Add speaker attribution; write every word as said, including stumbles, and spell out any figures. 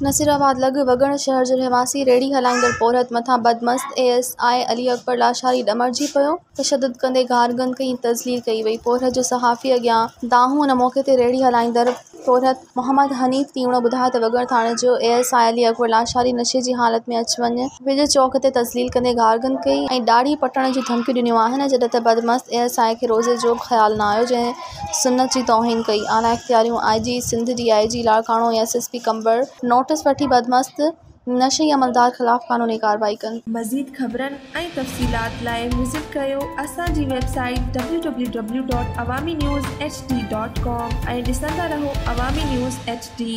Speaker 1: नसीराबाद लॻ वगण शहर जो रहवासी रेड़ी हलाईंदड़ पोरहत मथां बदमस्त A S I Ali Akbar Lashari ॾमरजी पियो। तशदुद कंदे गार गन कई तज़लील कई वई। पोरहत जो सहाफ़ी अॻियां दाहूं उन मौक़े ते रेड़ी हलाईंदड़ पोरहत मोहम्मद हनीफ तीवणो ॿुधायो त वगड़ थाणे जो A S I Ali Akbar Lashari नशे जी हालत में अचु वञु वेझे चौक ते तज़लील कंदे गार गन कई ऐं ॾाढ़ी पटण जूं धमकियूं ॾिनियूं आहिनि, जॾहिं त बदमस्त ए एस आई खे रोज़े जो बि ख़्यालु न आयो जंहिं सुन्नत जी तौहीन कई। आला इख़्तियारियूं I G Sindh D I G Larkana ऐं S S P Kamber notice वठी बदमस्त नशई अमलदार ख़िलाफ़ क़ानूनी कार्रवाई कनि।
Speaker 2: मज़ीद ख़बरनि ऐं तफ़सीलात लाइ विज़िट कयो असांजी website W W W dot Awami news H D dot com ऐं ॾिसंदा रहो अवामी न्यूज़ एच डी।